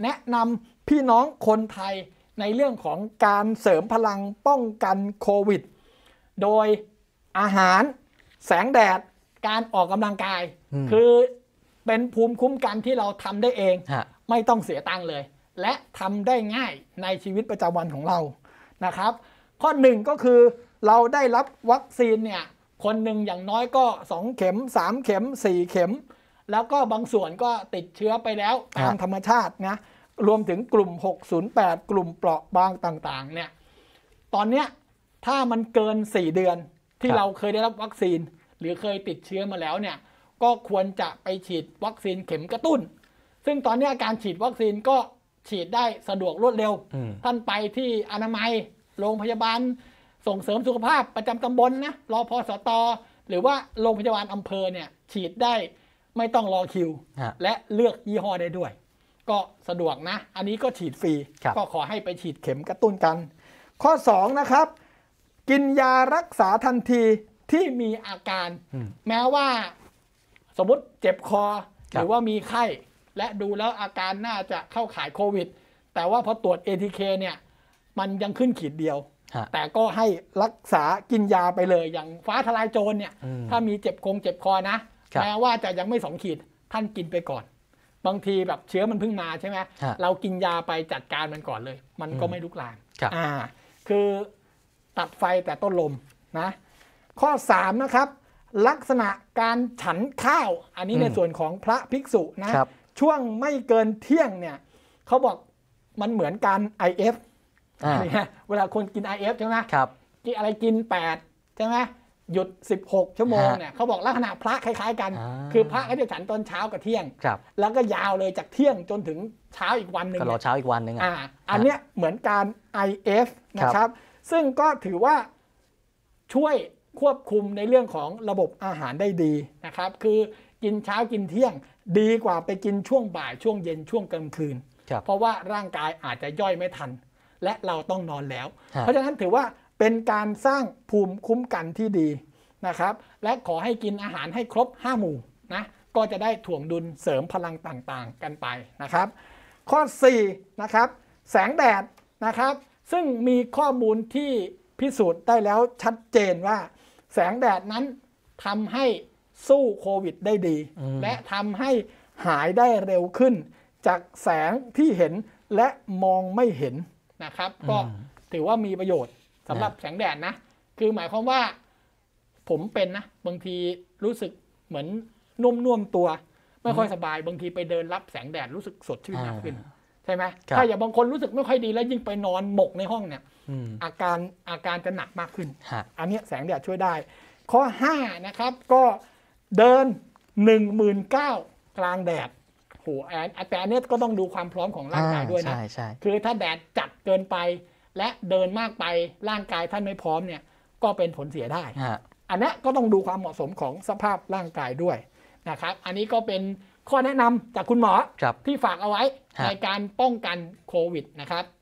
แนะนำพี่น้องคนไทยในเรื่องของการเสริมพลังป้องกันโควิดโดยอาหารแสงแดดการออกกำลังกายคือเป็นภูมิคุ้มกันที่เราทำได้เองไม่ต้องเสียตังค์เลยและทำได้ง่ายในชีวิตประจำวันของเรานะครับข้อหนึ่งก็คือเราได้รับวัคซีนเนี่ยคนหนึ่งอย่างน้อยก็2เข็ม3เข็ม4เข็มแล้วก็บางส่วนก็ติดเชื้อไปแล้วตามธรรมชาตินะรวมถึงกลุ่ม608กลุ่มเปราะบางต่างๆเนี่ยตอนเนี้ยถ้ามันเกิน4เดือนที่เราเคยได้รับวัคซีนหรือเคยติดเชื้อมาแล้วเนี่ยก็ควรจะไปฉีดวัคซีนเข็มกระตุ้นซึ่งตอนนี้การฉีดวัคซีนก็ฉีดได้สะดวกรวดเร็วท่านไปที่อนามัยโรงพยาบาลส่งเสริมสุขภาพประจำตำบลนะรพสต.หรือว่าโรงพยาบาลอำเภอเนี่ยฉีดได้ไม่ต้องรอคิวและเลือกยี่ห้อได้ด้วยก็สะดวกนะอันนี้ก็ฉีดฟรีก็ขอให้ไปฉีดเข็มกระตุ้นกันข้อ2นะครับกินยารักษาทันทีที่มีอาการแม้ว่าสมมติเจ็บคอหรือว่ามีไข้และดูแล้วอาการน่าจะเข้าข่ายโควิดแต่ว่าพอตรวจ ATK เนี่ยมันยังขึ้นขีดเดียวแต่ก็ให้รักษากินยาไปเลยอย่างฟ้าทลายโจรเนี่ยถ้ามีเจ็บคอนะแม้ว่าจะยังไม่2ขีดท่านกินไปก่อนบางทีแบบเชื้อมันเพิ่งมาใช่ไหมเรากินยาไปจัดการมันก่อนเลยมันก็ไม่ลุกลามคือตัดไฟแต่ต้นลมนะข้อ3นะครับลักษณะการฉันข้าวอันนี้ในส่วนของพระภิกษุนะช่วงไม่เกินเที่ยงเนี่ยเขาบอกมันเหมือนการ IF เวลาคนกิน IF ใช่ไหมกินอะไรกิน8ใช่ไหมหยุด16ชั่วโมงเนี่ยเขาบอกลักษณะพระคล้ายๆกันคือพระก็จะฉันตอนเช้ากับเที่ยงแล้วก็ยาวเลยจากเที่ยงจนถึงเช้าอีกวันหนึ่งก็รอเช้าอีกวันหนึ่งอันเนี้ยเหมือนการ IF นะครับซึ่งก็ถือว่าช่วยควบคุมในเรื่องของระบบอาหารได้ดีนะครับคือกินเช้ากินเที่ยงดีกว่าไปกินช่วงบ่ายช่วงเย็นช่วงกลางคืนเพราะว่าร่างกายอาจจะย่อยไม่ทันและเราต้องนอนแล้วเพราะฉะนั้นถือว่าเป็นการสร้างภูมิคุ้มกันที่ดีนะครับและขอให้กินอาหารให้ครบ5หมู่นะก็จะได้ถ่วงดุลเสริมพลังต่างๆกันไปนะครับข้อ4นะครับแสงแดดนะครับซึ่งมีข้อมูลที่พิสูจน์ได้แล้วชัดเจนว่าแสงแดดนั้นทำให้สู้โควิดได้ดีและทำให้หายได้เร็วขึ้นจากแสงที่เห็นและมองไม่เห็นนะครับก็ถือว่ามีประโยชน์สำหรับแสงแดดนะคือหมายความว่าผมเป็นนะบางทีรู้สึกเหมือนนุ่มๆตัวไม่ค่อยสบายบางทีไปเดินรับแสงแดดรู้สึกสดชื่นมากขึ้นใช่ไหมถ้าอย่างบางคนรู้สึกไม่ค่อยดีแล้วยิ่งไปนอนหมกในห้องเนี่ยอาการจะหนักมากขึ้นอันนี้แสงแดดช่วยได้ข้อ5นะครับก็เดิน 19,000 กลางแดดโหแต่อันนี้ก็ต้องดูความพร้อมของร่างกายด้วยนะคือถ้าแดดจัดเกินไปและเดินมากไปร่างกายท่านไม่พร้อมเนี่ยก็เป็นผลเสียได้อันนี้ก็ต้องดูความเหมาะสมของสภาพร่างกายด้วยนะครับอันนี้ก็เป็นข้อแนะนำจากคุณหมอที่ฝากเอาไว้ในการป้องกันโควิดนะครับ